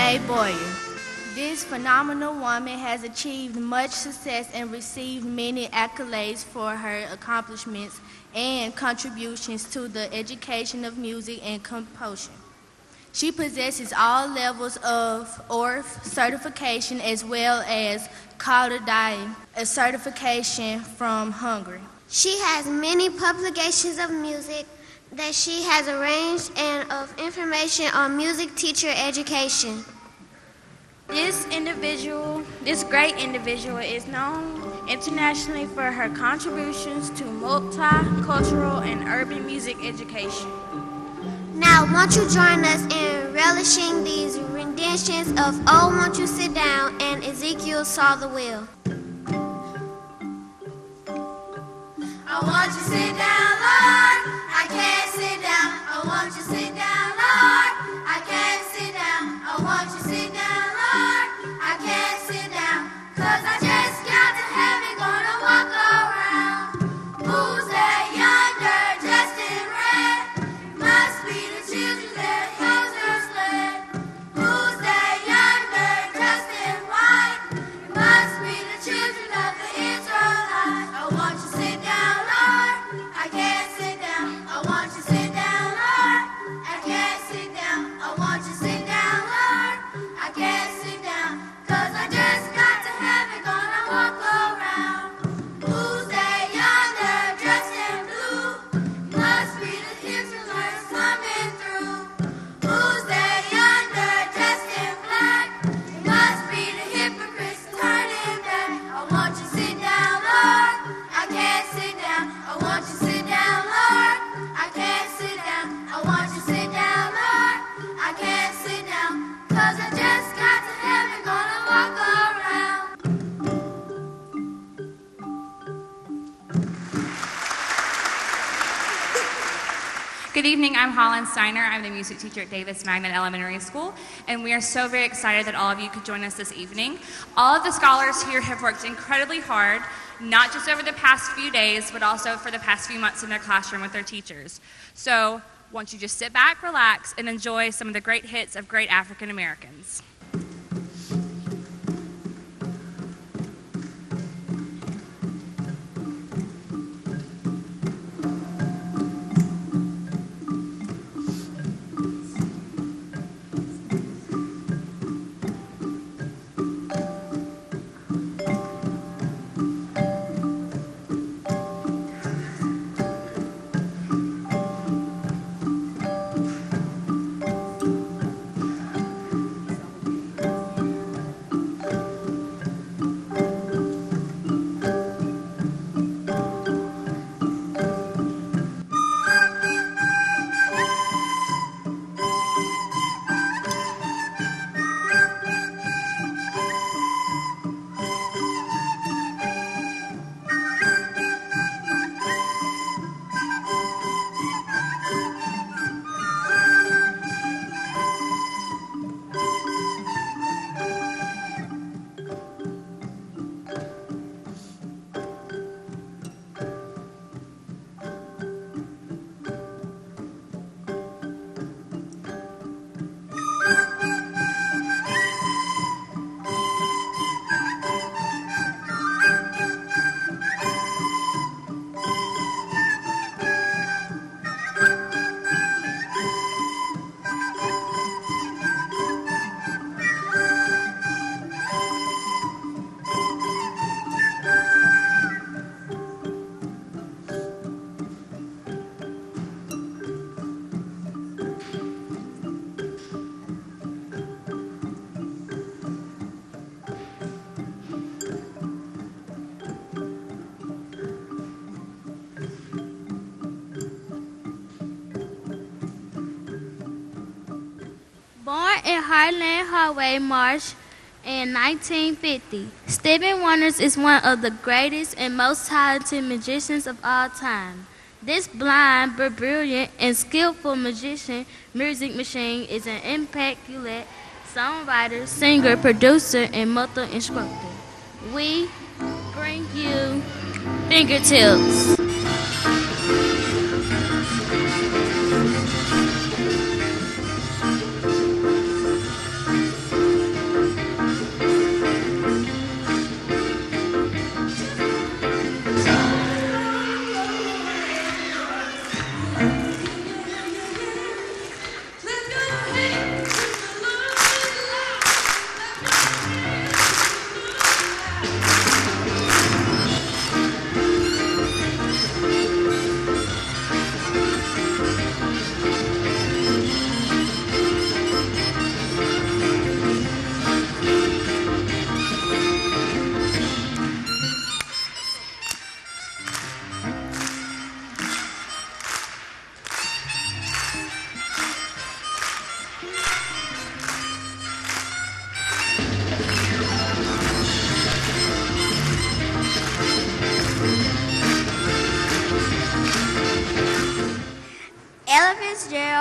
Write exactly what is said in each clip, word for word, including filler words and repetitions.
Renee Boyer. This phenomenal woman has achieved much success and received many accolades for her accomplishments and contributions to the education of music and composition. She possesses all levels of O R F certification as well as Cardozo, a certification from Hungary. She has many publications of music that she has arranged and of information on music teacher education. This individual, this great individual is known internationally for her contributions to multicultural and urban music education. Now, won't you join us in relishing these renditions of Oh, Won't You Sit Down and Ezekiel Saw the Wheel. I want you to sit down, Lord. I can't sit down. I want you to sit down, Lord. I can't sit down. I want you to sit down, Lord. I can't sit down. Cause I just got to heaven, gonna walk around. Who's that yonder dressed in red? Must be the children that held her sled. Who's that yonder dressed in white? Must be the children of the Israelites. I want you to sit down, Lord. I can't sit down. I want you to sit down, Lord. I can't sit down. I want you to sit down, Lord. I can't sit down. Cause I just got to heaven, gonna walk around. Who's that yonder dressed in blue? Must be the Israelites coming through. Who's that yonder dressed in black? Must be the hypocrites turning back. I want you to sit down, Lord. I can't sit down. I want you to sit down, Lord. I can't sit down. I want you to sit down, Lord. I can't sit down. Cause I just got to heaven, gonna walk around. Good evening, I'm Holland Steiner. I'm the music teacher at Davis Magnet Elementary School, and we are so very excited that all of you could join us this evening. All of the scholars here have worked incredibly hard, not just over the past few days, but also for the past few months in their classroom with their teachers. So, won't you just sit back, relax, and enjoy some of the great hits of great African Americans. Born in Highland Highway Marsh in nineteen fifty, Stevie Wonder is one of the greatest and most talented magicians of all time. This blind but brilliant and skillful magician music machine is an immaculate songwriter, singer, producer, and multi-instructor. We bring you Fingertips.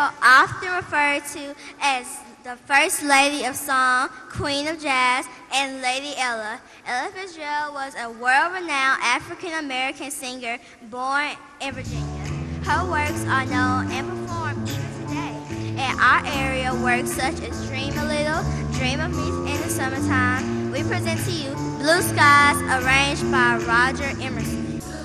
Fitzgerald, often referred to as the First Lady of Song, Queen of Jazz, and Lady Ella. Ella Fitzgerald was a world-renowned African-American singer born in Virginia. Her works are known and performed even today. In our area, works such as Dream a Little, Dream of Me in the Summertime, we present to you Blue Skies, arranged by Roger Emerson.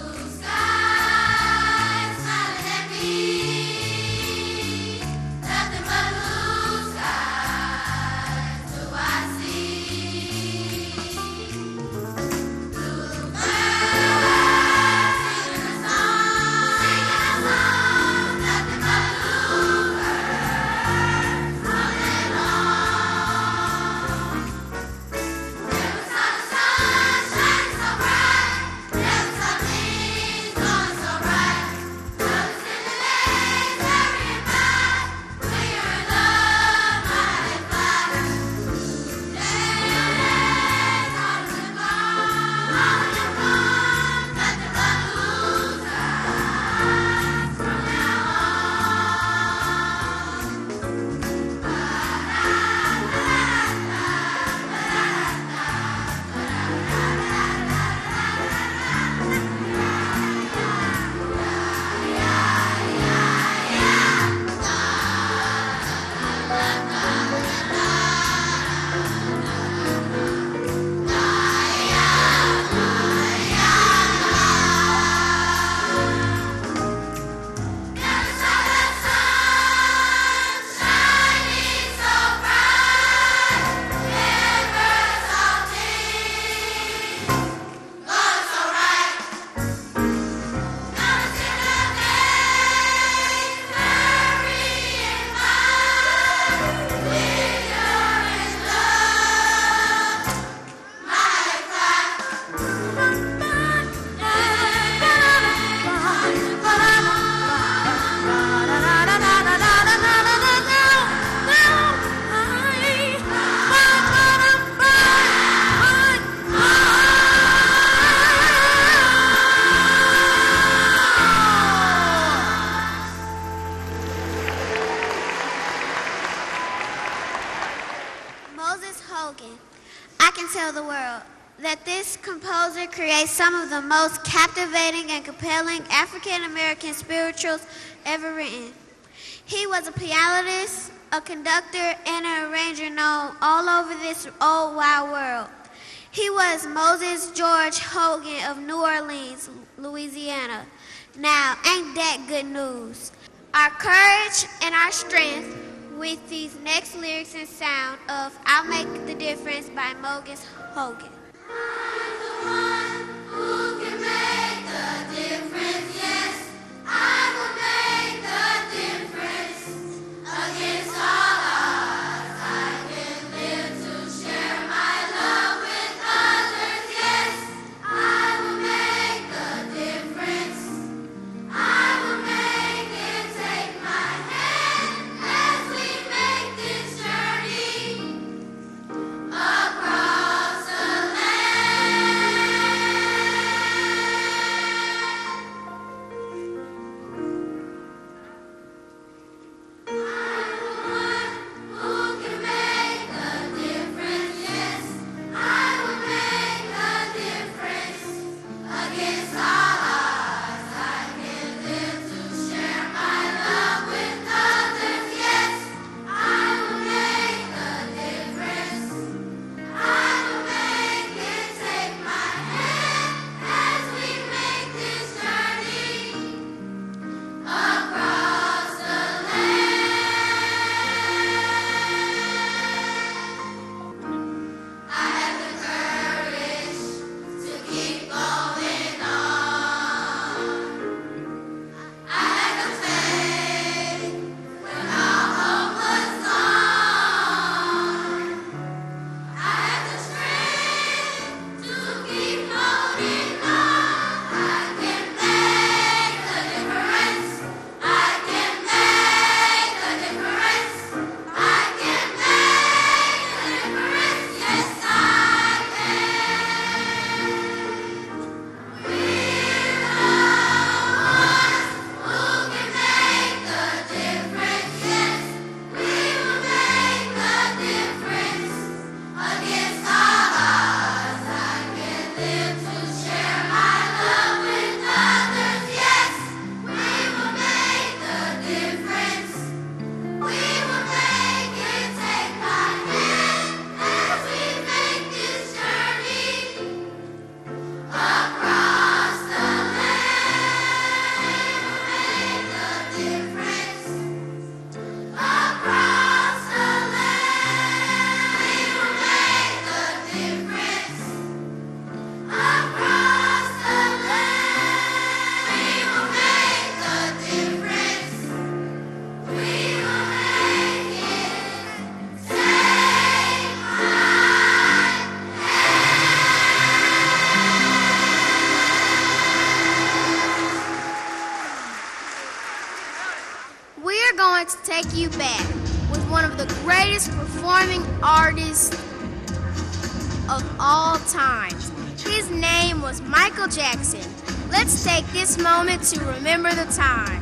Creates some of the most captivating and compelling African-American spirituals ever written. He was a pianist, a conductor, and an arranger known all over this old wide world. He was Moses George Hogan of New Orleans, Louisiana. Now, ain't that good news? Our courage and our strength with these next lyrics and sound of I'll Make the Difference by Moses Hogan. Who can make the difference? Yes, I will make the difference. Against all odds, I can live to share my love with others. Yes, I will make the difference. I will make it. Take my hand as we make this journey across the land. to take you back with one of the greatest performing artists of all times. His name was Michael Jackson. Let's take this moment to remember the times.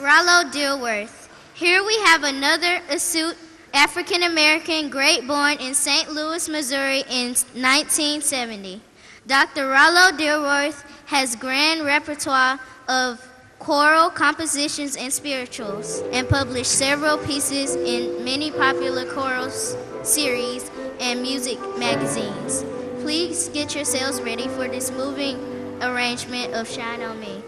Rollo Dilworth. Here we have another astute African American great born in Saint Louis, Missouri in nineteen seventy. Doctor Rollo Dilworth has grand repertoire of choral compositions and spirituals, and published several pieces in many popular choral s- series and music magazines. Please get yourselves ready for this moving arrangement of Shine on Me.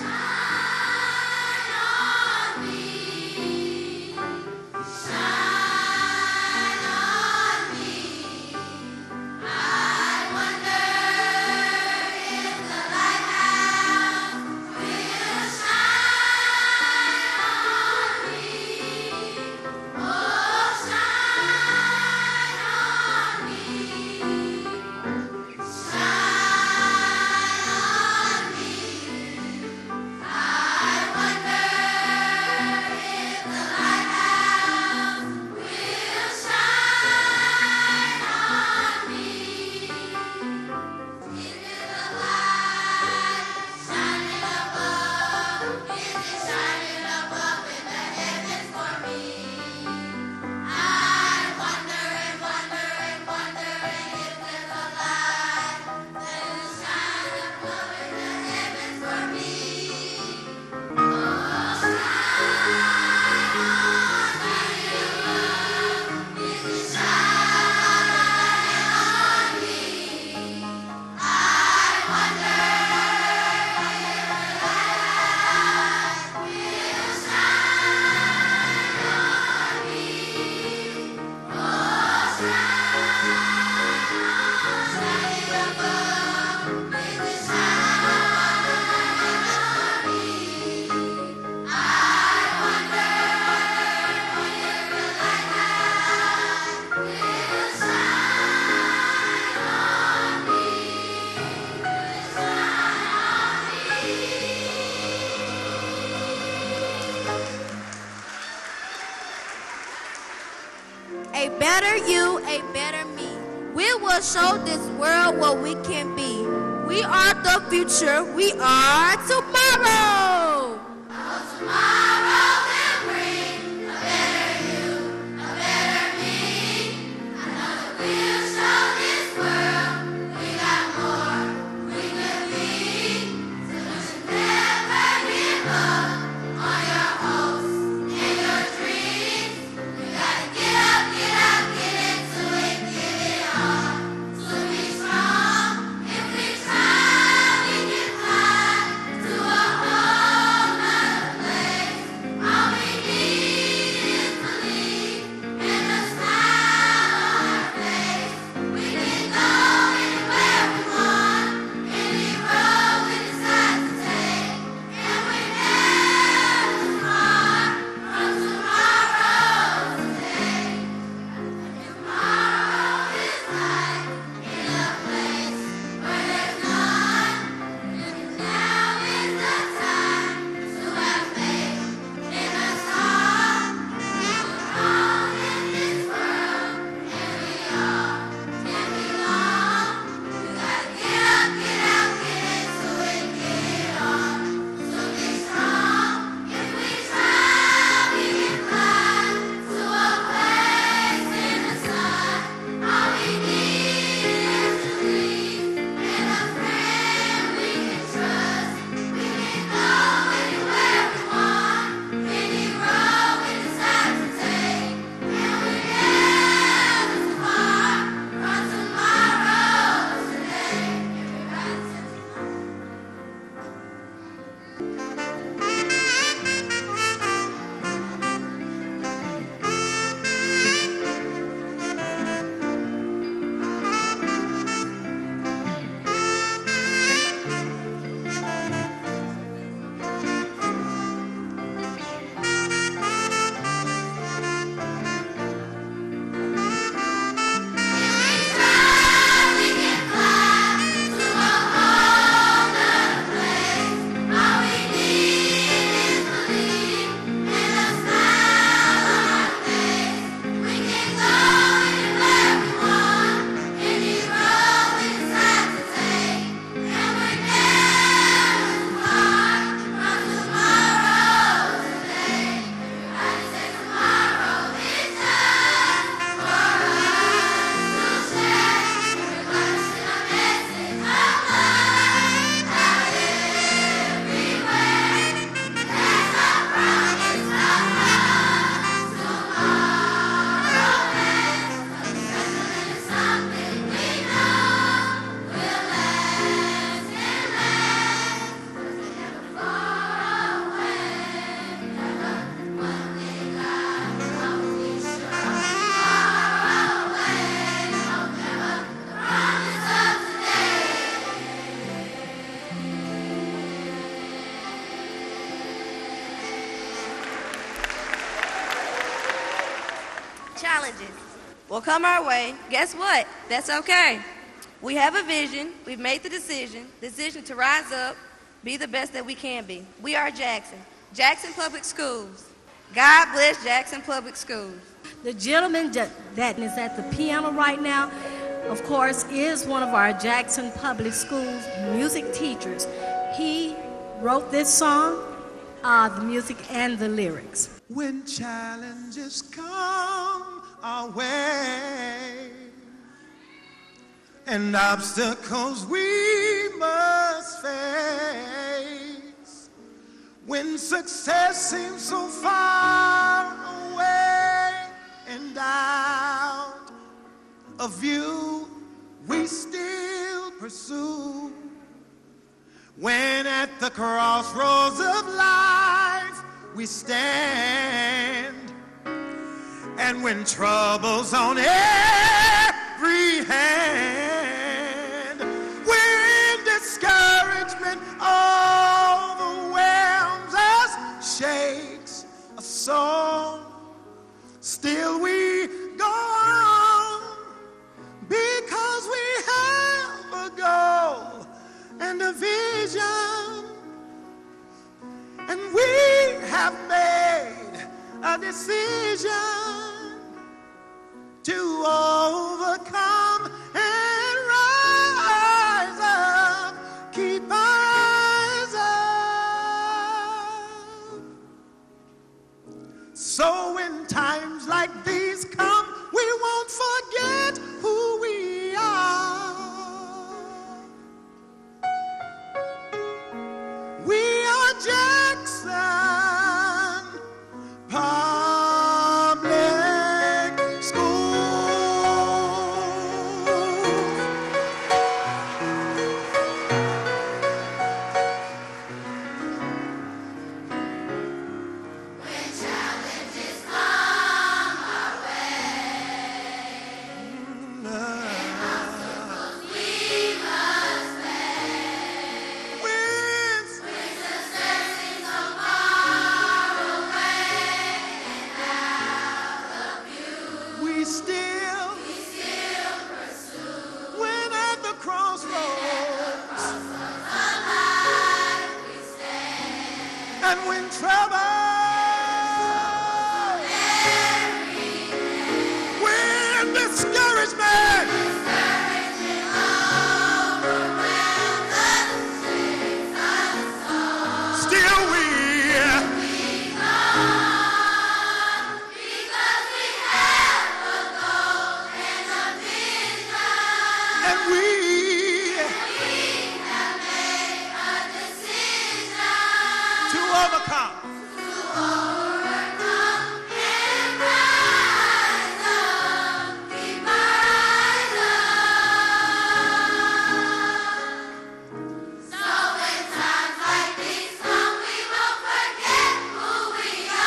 A better you, a better me. We will show this world what we can be. We are the future. We are tomorrow. Tomorrow will bring a better you, a better me. I know that we'll show this world we got more we can be. So you should never give up on your hopes and your dreams. You gotta get up, get up, get into it, give it all. So be strong. If we try, we can fly to a home. challenges will come our way. Guess what? That's okay. We have a vision. We've made the decision, decision to rise up, be the best that we can be. We are Jackson. Jackson Public Schools. God bless Jackson Public Schools. The gentleman that is at the piano right now, of course, is one of our Jackson Public Schools music teachers. He wrote this song, uh, the music and the lyrics. When challenges come our way and obstacles we must face, when success seems so far away and out of view, we still pursue. When at the crossroads of life we stand, and when troubles on every hand, when discouragement overwhelms us, shakes us so, still we go on, because we have a goal and a vision, and we have made a decision to overcome and rise up, keep our eyes up. So when times like these come, we won't forget who we are. We are Jackson Public Schools. When challenges come our way and obstacles we must face, When when success seems so far away and out of view, we still, we still pursue when at the crossroads, of life we stand. and when trouble, when discouragement, Discouragement overwhelms us, shakes us all. still we, We go on because we have a goal and a vision. and we, We have made a decision to overcome. to overcome and rise up, keep our eyes up. So when times like these come, we won't forget who we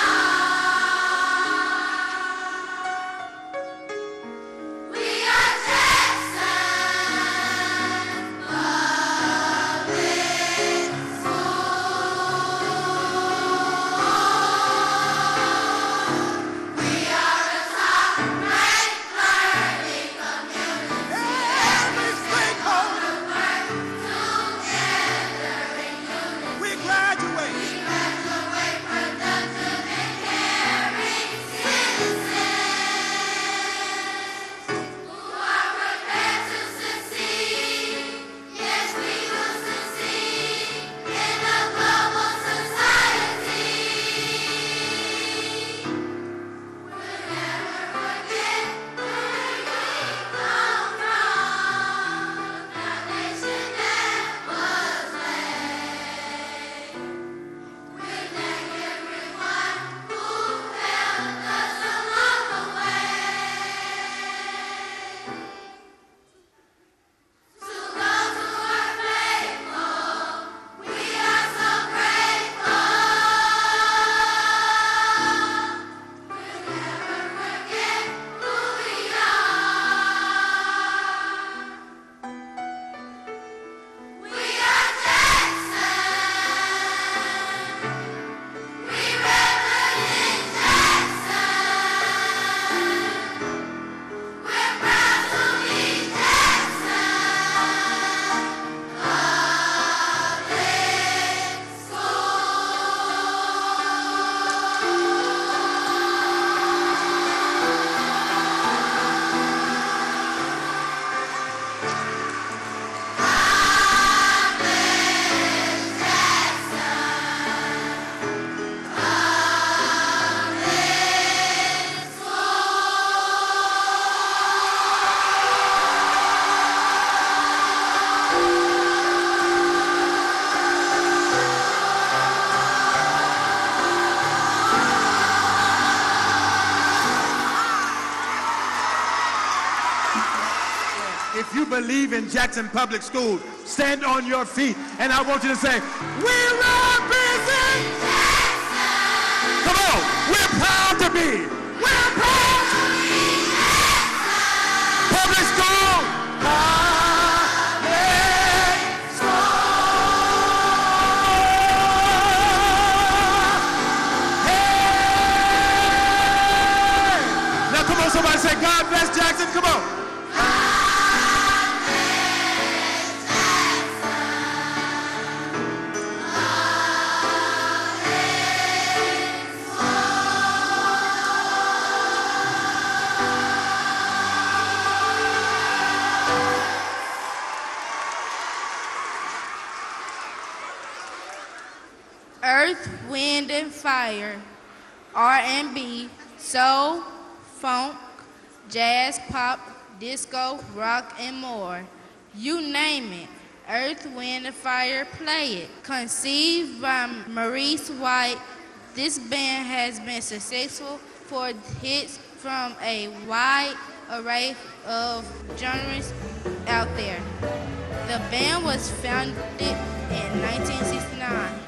are. We are Jackson Public Schools. believe in Jackson Public Schools, stand on your feet, and I want you to say, we represent Jackson! Come on, we're proud to be. We're proud to be Jackson! Public school! Public school! Hey! Now come on, somebody say, God bless Jackson, come on. Earth, Wind, and Fire, R and B, soul, funk, jazz, pop, disco, rock, and more. You name it, Earth, Wind, and Fire play it. Conceived by Maurice White, this band has been successful for hits from a wide array of genres out there. The band was founded in nineteen sixty-nine.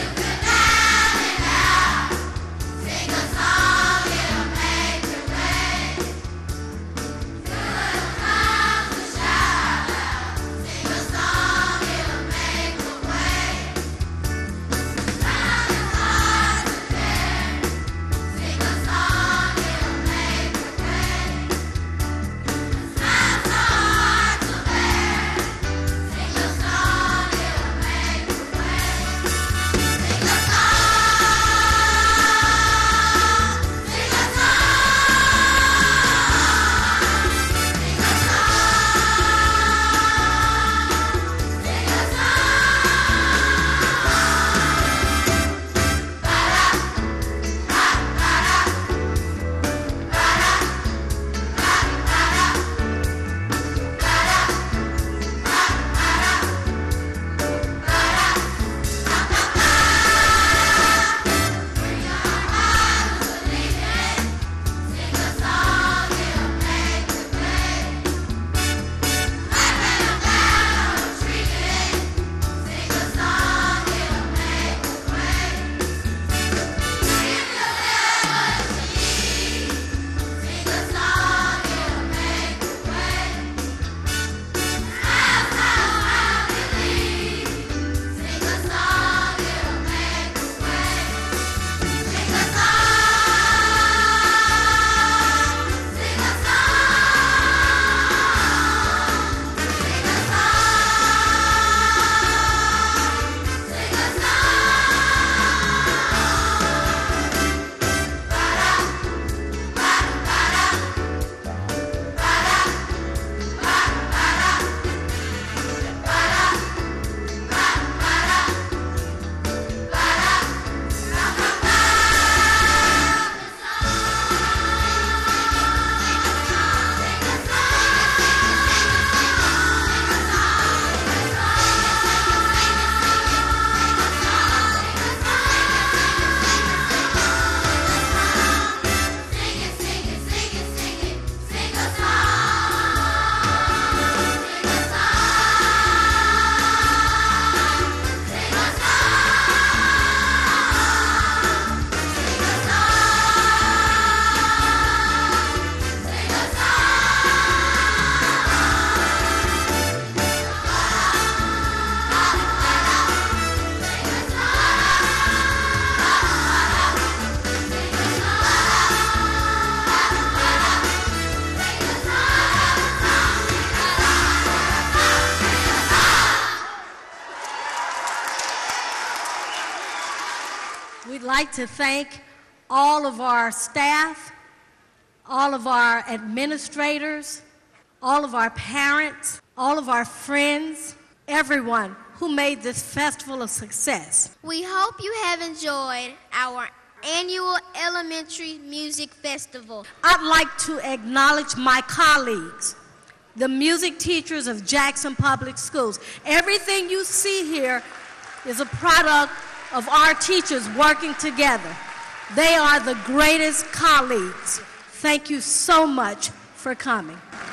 We'd like to thank all of our staff, all of our administrators, all of our parents, all of our friends, everyone who made this festival a success. We hope you have enjoyed our annual elementary music festival. I'd like to acknowledge my colleagues, the music teachers of Jackson Public Schools. Everything you see here is a product of our teachers working together. They are the greatest colleagues. Thank you so much for coming.